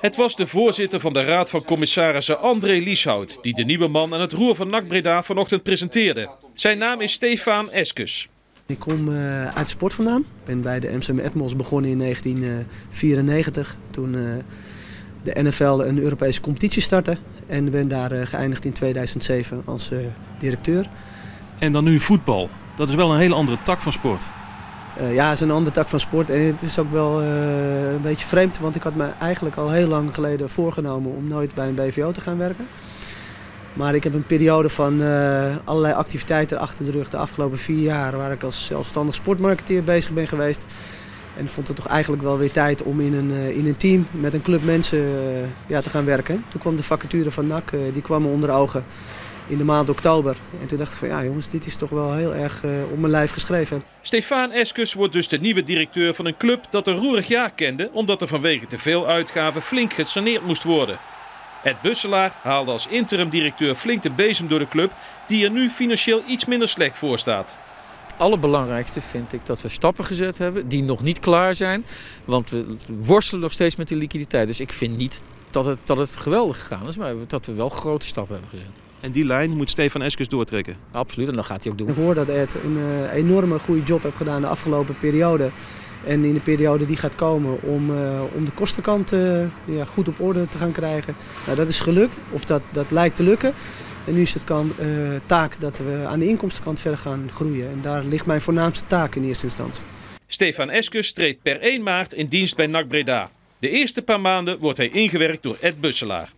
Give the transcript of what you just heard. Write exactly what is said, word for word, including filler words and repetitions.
Het was de voorzitter van de Raad van Commissarissen André Lieshout die de nieuwe man aan het roer van N A C Breda vanochtend presenteerde. Zijn naam is Stefaan Eskes. Ik kom uh, uit sport vandaan. Ik ben bij de Amsterdam Atmos begonnen in negentien vierennegentig. Toen uh, de N F L een Europese competitie startte. En ben daar uh, geëindigd in tweeduizend zeven als uh, directeur. En dan nu voetbal. Dat is wel een hele andere tak van sport. Uh, ja, het is een andere tak van sport en het is ook wel uh, een beetje vreemd, want ik had me eigenlijk al heel lang geleden voorgenomen om nooit bij een B V O te gaan werken. Maar ik heb een periode van uh, allerlei activiteiten achter de rug de afgelopen vier jaar waar ik als zelfstandig sportmarketeer bezig ben geweest. En vond het toch eigenlijk wel weer tijd om in een, uh, in een team met een club mensen uh, ja, te gaan werken. Toen kwam de vacature van N A C, uh, die kwam me onder ogen in de maand oktober. En toen dacht ik van ja jongens, dit is toch wel heel erg uh, op mijn lijf geschreven. Stefaan Eskes wordt dus de nieuwe directeur van een club dat een roerig jaar kende, omdat er vanwege te veel uitgaven flink gesaneerd moest worden. Ed Busselaar haalde als interim directeur flink de bezem door de club, die er nu financieel iets minder slecht voor staat. Het allerbelangrijkste vind ik dat we stappen gezet hebben die nog niet klaar zijn. Want we worstelen nog steeds met de liquiditeit. Dus ik vind niet dat het, dat het geweldig gegaan is, maar dat we wel grote stappen hebben gezet. En die lijn moet Stefaan Eskes doortrekken? Absoluut, en dat gaat hij ook doen. Ik hoor dat Ed een uh, enorme goede job heeft gedaan de afgelopen periode. En in de periode die gaat komen om, uh, om de kostenkant uh, ja, goed op orde te gaan krijgen. Nou, dat is gelukt, of dat, dat lijkt te lukken. En nu is het kan, uh, taak dat we aan de inkomstenkant verder gaan groeien. En daar ligt mijn voornaamste taak in eerste instantie. Stefaan Eskes treedt per één maart in dienst bij N A C Breda. De eerste paar maanden wordt hij ingewerkt door Ed Busselaar.